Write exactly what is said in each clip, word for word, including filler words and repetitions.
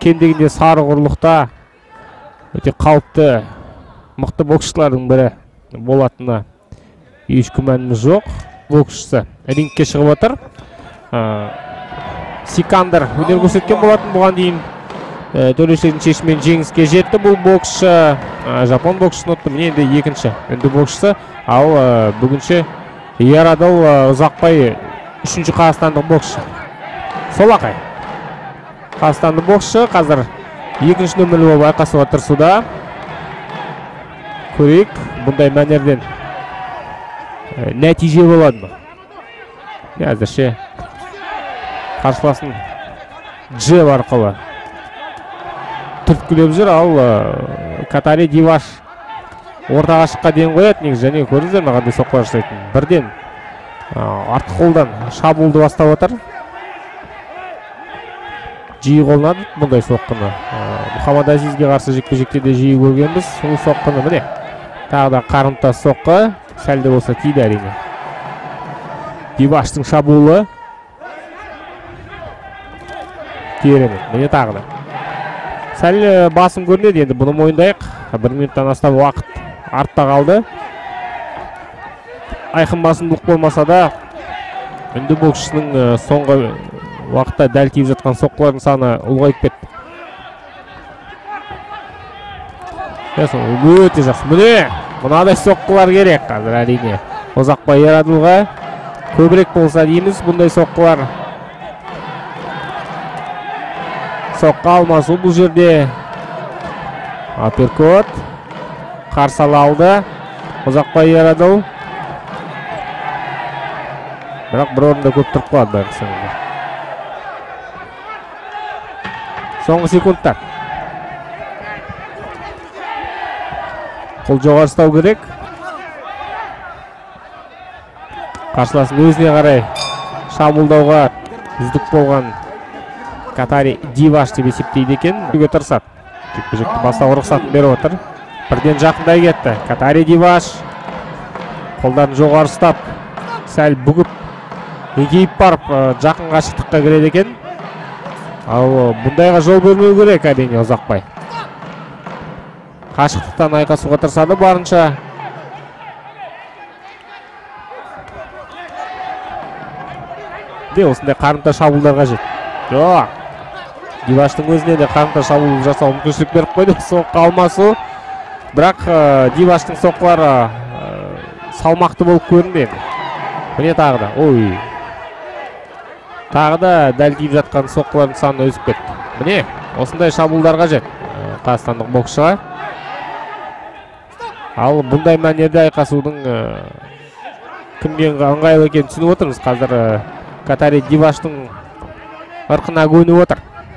кем дегенде сары құрлықта өте қауіпті мықты боксшылардың бірі болатынына еш күмәніміз жоқ. Боксшысы рингке шығып отыр. Сикандер өнер көрсеткен болатын, бұған дейін төрешілердің шешімімен жеңіске жетті. Бұл боксшы жапон боксшысын ұтты. Міне енді екінші үнді боксшысы. Ал бүгінше Ярадыл Ұзақбай үшінші қазақстандық боксшы. Солақай қазақстандық боксшы қазір екінші нөмірлі болып айқасуға тырысуда. Көрейік, бұндай мәнерден нәтиже болады ма? Әзірше қарсыласын джеб арқылы түрткілеп жүр. Ал Катари Диваш ортаға шыққа дейін қояды негізі. Және көріңіздер ме қандай соққылар жасайтын. Бірден артқы қолдан шабуылды бастап отыр. Жиі қолданады бұндай соққыны. Мұхаммад Азизге қарсы жекпе-жекте де жиі көргенбіз. Бұл соққыны міне. Тағы да қарымта соққы. Сәлде болса тиді әрине. Диваштың шабуылы. Керемет. Міне тағы да. Сәл басым көрінеді, енді бұны мойындайық. Бір минуттан астам уақыт артта қалды. Айқын басымдылық болмаса да, үнді боксшының соңғы уақытта дәл тиіп жатқан соққылардың саны ұлғайып кетті. Өте жақсы. Міне, мынадай соққылар керек қазір әрине. Ұзақбай Ярадылға көбірек болса дейміз бұндай соққылар. Соққа алмасу бұл жерде. Аперкот. Қарсала алды. Ұзақбай Ярадыл. Бірақ бір орында көп тұрып қалады байқасаңыздар. Соңғы секундтар. Қол жоғары ұстау керек. Қарсыласын өзіне қарай шабуылдауға үздік болған Катари Диваш деп есептейді екен. Үге тырысады. Жекпе-жекті бастауға рұқсатын беріп отыр. Бірден жақындай кетті. Катари Диваш қолдарын жоғары ұстап, сәл бүгіп, егейіп барып жақын қашықтыққа кіреді екен. Ал бұндайға жол бермеу керек әрине Ұзақбай. Қашықтықтан айқасуға тырысады барынша. Де осындай қарымта шабуылдар қажет. Жоқ. Диваштың өзіне де қарымта шабуыл жасау мүмкіншілік беріп қойды. Соққы алмасу. Бірақ Диваштың соққылары салмақты болып көрінді. Міне тағы да. Ой. Тағы да дәл тиіп жатқан соққылардың саны өсіп кетті. Міне, осындай шабуылдар қажет қазақстандық боксшыға. Ал бұндай мәнерде айқасудың кімге ыңғайлы екенін түсініп отырмыз. Қазір Катари Диваштың ырқына көніп отыр.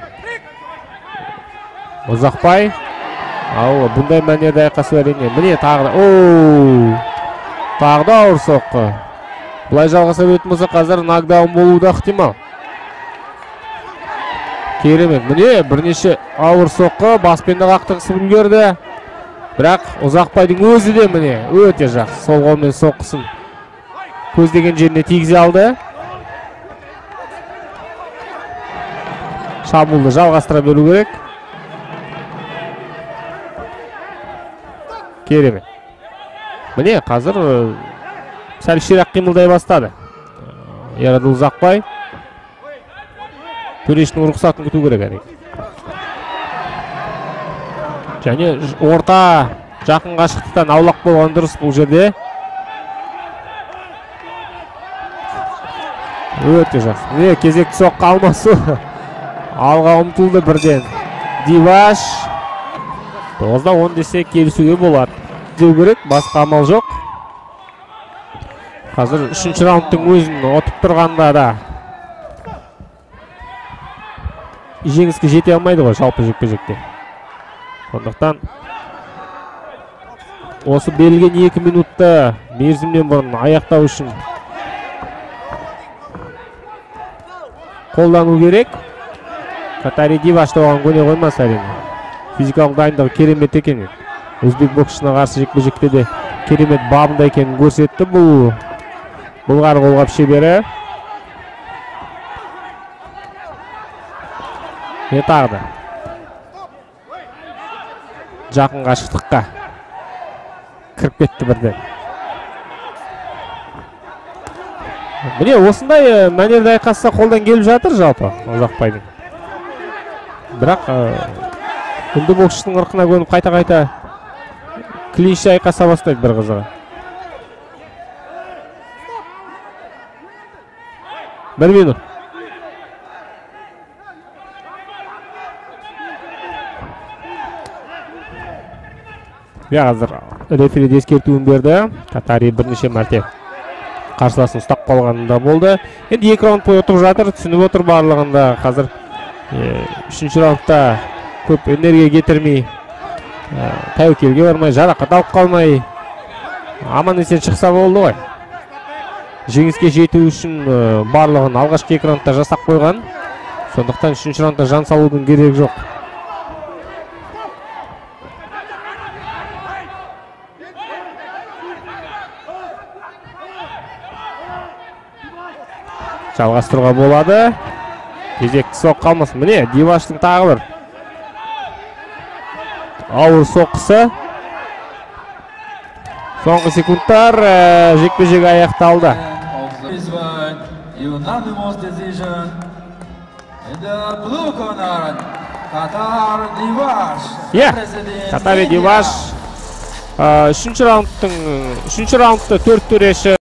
Ұзақбай. Ал бұндай мәнерде айқасу әрине. Міне тағы да. Оу! Тағы да ауыр соққы. Бұлай жалғаса беретін болса қазір нокдаун болуы да ықтимал. Керемет. Міне бірнеше ауыр соққы баспенді қақтығысы үлгерді. Бірақ Ұзақбайдың өзі де міне өте жақсы. Сол қолмен соққысын көздеген жеріне тигізе алды. Шабуылды жалғастыра беру керек. Керемет. Міне қазір сәл ширақ қимылдай бастады. Ярадыл Ұзақбай. Төрешінің рұқсатын күту керек әрине. Және орта жақын қашықтықтан аулақ болған дұрыс бұл жерде. Өте жақсы. Міне кезекті соққы алмасу. Алға ұмтылды бірден. Диваш. тоғызда он десе келісуге болады. Деу керек, басқа амал жоқ. Қазір үшінші раундтың өзін отып тұрғанда да жеңіске жете алмайды ғой жалпы жекпе-жекте. Сондықтан осы берілген екі минутты мерзімнен бұрын аяқтау үшін қолдану керек. Катари Диваш оған көне қоймас әрине. Физикалық дайындығы керемет екен. Өзбек боксшысына қарсы жекпе-жекте де керемет бабында екенін көрсетті бұл Бұлғар қолғап шебері. Не тағы да. жақын қашықтыққа кіріп кетті бірден. Міне осындай мәнерді айқасса қолдан келіп жатыр жалпы Ұзақбайдың. Бірақ үнді боксшының ырқына көніп қайта-қайта клинчте айқаса бастайды бір қызығы. Бір минут. Я қазір рефери ескертуін берді. Катари бірнеше мәрте қарсыласын ұстап қалғанында болды. Енді екі раунд бойы отырып жатыр, түсініп отыр барлығында. Қазір үшінші раундта көп энергия кетірмей, тәуекелге бармай, жарақат алып қалмай, аман есен шықса болды ғой. Жеңіске жету үшін барлығын алғашқы екі раундта жасап қойған. Сондықтан үшінші раундта жан салудың керегі жоқ. Жалғастыруға болады. Кезекті соқ қалмасын. Міне, Диваштың тағы бір ауыр соққысы. Соңғы секундтар жекпе-жек аяқталды. Иә, Катари Диваш үшінші раундтың үшінші раундты төрт төреші